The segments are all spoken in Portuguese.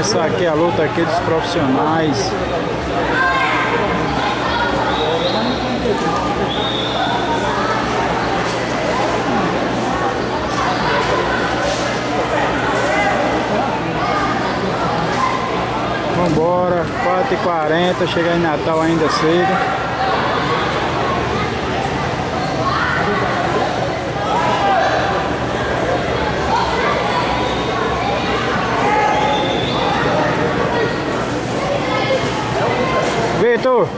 começar aqui a luta aqui dos profissionais. Vambora, 4h40, chegar em Natal ainda cedo. Vitor!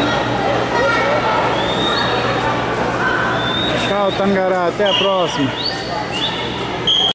Tchau, Tangará, até a próxima.